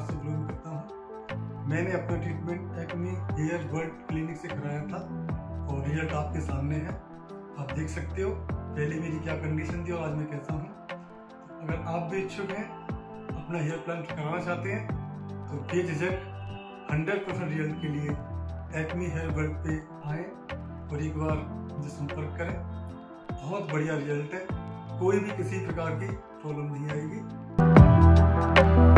से बिलोंग करता हूँ। मैंने अपना treatment Acme Hair World Clinic से कराया था और रिजल्ट आपके सामने है, आप देख सकते हो पहले मेरी क्या कंडीशन थी और आज मैं कैसा हूँ। अगर आप भी इच्छुक हैं, अपना हेयर प्लान कराना चाहते हैं तो बेझिझक 100% रिजल्ट के लिए एक्मे हेयर वर्ल्ड पे आएँ और एक बार मुझे संपर्क करें। बहुत बढ़िया रिजल्ट है, कोई भी किसी प्रकार की प्रॉब्लम नहीं आएगी।